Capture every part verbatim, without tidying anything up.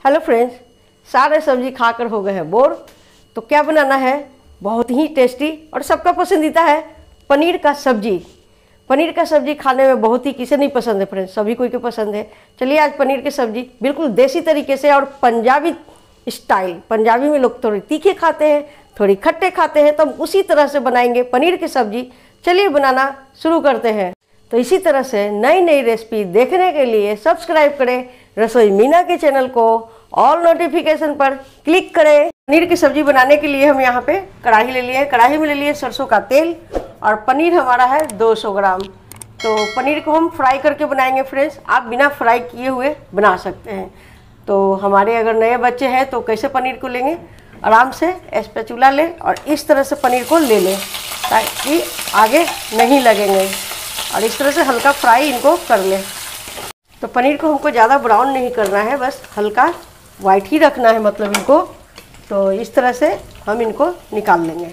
Hello friends, सारे सब्जी खाकर हो गए हैं बोर। तो क्या बनाना है, बहुत ही टेस्टी और सबका पसंदीदा है पनीर का सब्जी। पनीर का सब्जी खाने में बहुत ही किसे नहीं पसंद है फ्रेंड्स, सभी कोई को पसंद है। चलिए आज पनीर की सब्जी बिल्कुल देसी तरीके से और पंजाबी स्टाइल, पंजाबी में लोग थोड़ी तीखे खाते हैं, थोड़ी खट्टे खाते हैं, तो हम उसी तरह से बनाएंगे पनीर की सब्जी। चलिए बनाना शुरू करते हैं। तो इसी तरह से नई नई रेसिपी देखने के लिए सब्सक्राइब करें रसोई मीना के चैनल को, ऑल नोटिफिकेशन पर क्लिक करें। पनीर की सब्जी बनाने के लिए हम यहाँ पे कढ़ाई ले लिए हैं। कढ़ाई में ले लिए सरसों का तेल और पनीर हमारा है दो सौ ग्राम। तो पनीर को हम फ्राई करके बनाएंगे फ्रेंड्स, आप बिना फ्राई किए हुए बना सकते हैं। तो हमारे अगर नए बच्चे हैं तो कैसे पनीर को लेंगे, आराम से स्पैचुला लें और इस तरह से पनीर को ले लें ताकि आगे नहीं लगेंगे, और इस तरह से हल्का फ्राई इनको कर लें। तो पनीर को हमको ज़्यादा ब्राउन नहीं करना है, बस हल्का वाइट ही रखना है मतलब इनको। तो इस तरह से हम इनको निकाल लेंगे।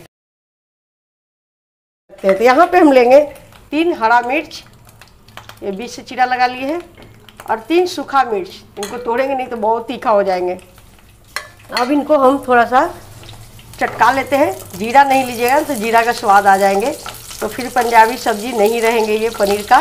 तो यहाँ पे हम लेंगे तीन हरा मिर्च, ये बीच से चीरा लगा लिए हैं, और तीन सूखा मिर्च। इनको तोड़ेंगे नहीं तो बहुत तीखा हो जाएंगे। अब इनको हम थोड़ा सा चटका लेते हैं। जीरा नहीं लीजिएगा तो जीरा का स्वाद आ जाएंगे, तो फिर पंजाबी सब्जी नहीं रहेंगे ये पनीर का।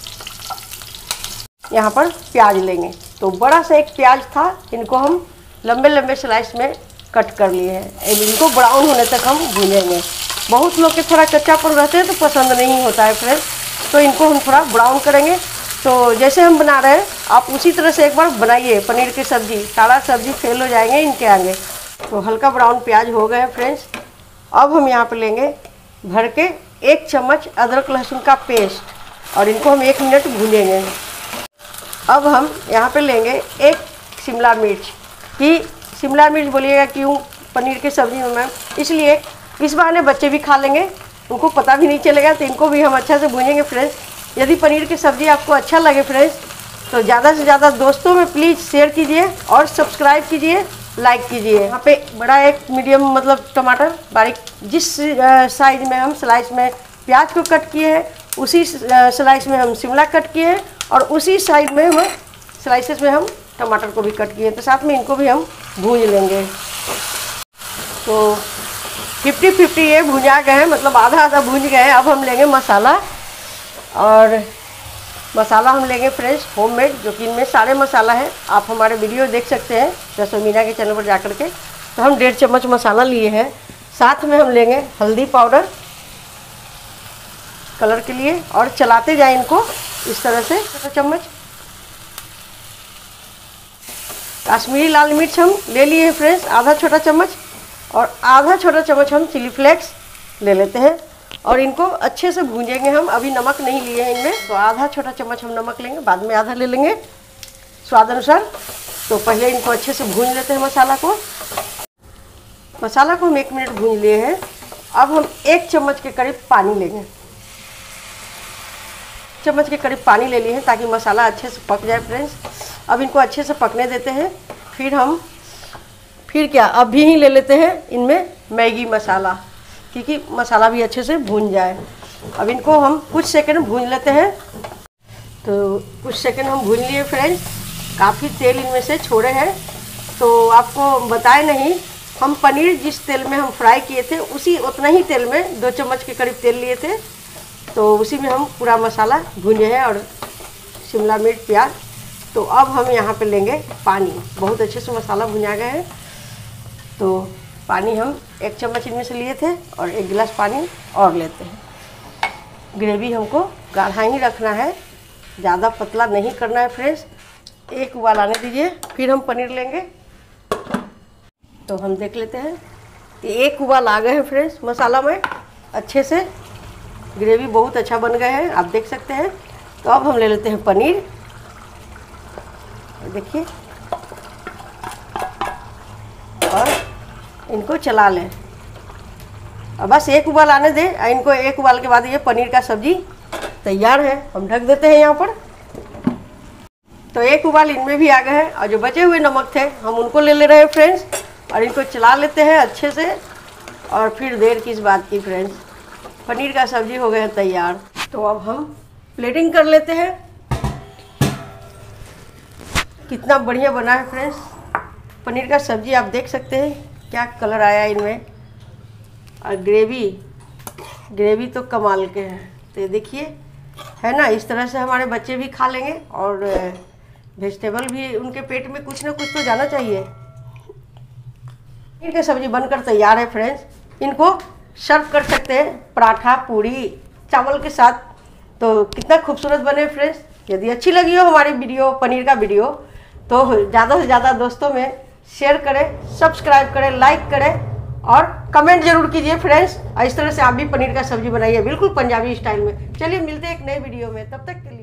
यहाँ पर प्याज लेंगे, तो बड़ा सा एक प्याज था, इनको हम लंबे लंबे स्लाइस में कट कर लिए हैं। इनको ब्राउन होने तक हम भूनेंगे। बहुत लोग के थोड़ा कच्चापन रहते हैं तो पसंद नहीं होता है फ्रेंड्स, तो इनको हम थोड़ा ब्राउन करेंगे। तो जैसे हम बना रहे हैं आप उसी तरह से एक बार बनाइए पनीर की सब्जी, सारा सब्जी फेल हो जाएंगे इनके आगे। तो हल्का ब्राउन प्याज हो गए हैं फ्रेंड्स। अब हम यहाँ पर लेंगे भर के एक चम्मच अदरक लहसुन का पेस्ट, और इनको हम एक मिनट भूनेंगे। अब हम यहाँ पे लेंगे एक शिमला मिर्च। कि शिमला मिर्च बोलिएगा क्यों पनीर की सब्जी में मैम, इसलिए इस बहाने बच्चे भी खा लेंगे, उनको पता भी नहीं चलेगा। तो इनको भी हम अच्छा से भूनेंगे फ्रेंड्स। यदि पनीर की सब्ज़ी आपको अच्छा लगे फ्रेंड्स तो ज़्यादा से ज़्यादा दोस्तों में प्लीज़ शेयर कीजिए और सब्सक्राइब कीजिए, लाइक कीजिए। यहाँ पे बड़ा एक मीडियम मतलब टमाटर बारीक, जिस साइज में हम स्लाइस में प्याज को कट किए हैं उसी स्लाइस में हम शिमला कट किए हैं, और उसी साइड में हम स्लाइसेस में हम टमाटर को भी कट किए हैं। तो साथ में इनको भी हम भून लेंगे। तो फिफ्टी फिफ्टी ये भुजा गए हैं, मतलब आधा आधा भून गए हैं। अब हम लेंगे मसाला, और मसाला हम लेंगे फ्रेंड्स होममेड, जो कि इनमें सारे मसाला है। आप हमारे वीडियो देख सकते हैं रसोई मीना के चैनल पर जाकर के। तो हम डेढ़ चम्मच मसाला लिए हैं। साथ में हम लेंगे हल्दी पाउडर कलर के लिए, और चलाते जाएं इनको इस तरह से। छोटा चम्मच कश्मीरी लाल मिर्च हम ले लिए हैं फ्रेंड्स, आधा छोटा चम्मच, और आधा छोटा चम्मच हम चिली फ्लेक्स ले लेते हैं, और इनको अच्छे से भूंजेंगे हम। अभी नमक नहीं लिए हैं इनमें, तो आधा छोटा चम्मच हम नमक लेंगे, बाद में आधा ले लेंगे स्वाद अनुसार। तो पहले इनको अच्छे से भून लेते हैं मसाला को। मसाला को हम एक मिनट भून लिए हैं। अब हम एक चम्मच के करीब पानी लेंगे, चम्मच के करीब पानी ले लिए हैं ताकि मसाला अच्छे से पक जाए फ्रेंड्स। अब इनको अच्छे से पकने देते हैं। फिर हम फिर क्या अभी ही ले लेते हैं इनमें मैगी मसाला, क्योंकि मसाला भी अच्छे से भून जाए। अब इनको हम कुछ सेकंड भून लेते हैं। तो कुछ सेकंड हम भून लिए फ्रेंड्स, काफ़ी तेल इनमें से छोड़े हैं। तो आपको बताए नहीं, हम पनीर जिस तेल में हम फ्राई किए थे उसी उतना ही तेल में दो चम्मच के करीब तेल लिए थे, तो उसी में हम पूरा मसाला भूने हैं और शिमला मिर्च प्याज। तो अब हम यहाँ पे लेंगे पानी। बहुत अच्छे से मसाला भुना गया है, तो पानी हम एक चम्मच इनमें से लिए थे, और एक गिलास पानी और लेते हैं। ग्रेवी हमको गाढ़ा ही रखना है, ज़्यादा पतला नहीं करना है फ्रेंड्स। एक उबाल आने दीजिए, फिर हम पनीर लेंगे। तो हम देख लेते हैं कि एक उबाल आ गए हैं फ्रेंड्स मसाला में, अच्छे से ग्रेवी बहुत अच्छा बन गया है, आप देख सकते हैं। तो अब हम ले लेते हैं पनीर, देखिए, और इनको चला लें। अब बस एक उबाल आने दें, इनको एक उबाल के बाद ये पनीर का सब्जी तैयार है। हम ढक देते हैं यहाँ पर। तो एक उबाल इनमें भी आ गए हैं, और जो बचे हुए नमक थे हम उनको ले ले रहे हैं फ्रेंड्स, और इनको चला लेते हैं अच्छे से। और फिर देर किस बात की फ्रेंड्स, पनीर का सब्जी हो गया तैयार। तो अब हम प्लेटिंग कर लेते हैं। कितना बढ़िया बना है फ्रेंड्स, पनीर का सब्जी आप देख सकते हैं क्या कलर आया इनमें, और ग्रेवी ग्रेवी तो कमाल के हैं। तो ये देखिए है ना, इस तरह से हमारे बच्चे भी खा लेंगे और वेजिटेबल भी उनके पेट में कुछ ना कुछ तो जाना चाहिए। पनीर की सब्जी बनकर तैयार है फ्रेंड्स। इनको सर्व कर सकते हैं पराठा, पूड़ी, चावल के साथ। तो कितना खूबसूरत बने फ्रेंड्स। यदि अच्छी लगी हो हमारी वीडियो, पनीर का वीडियो, तो ज़्यादा से ज़्यादा दोस्तों में शेयर करें, सब्सक्राइब करें, लाइक करें और कमेंट जरूर कीजिए फ्रेंड्स। इस तरह से आप भी पनीर का सब्जी बनाइए बिल्कुल पंजाबी स्टाइल में। चलिए मिलते हैं एक नए वीडियो में, तब तक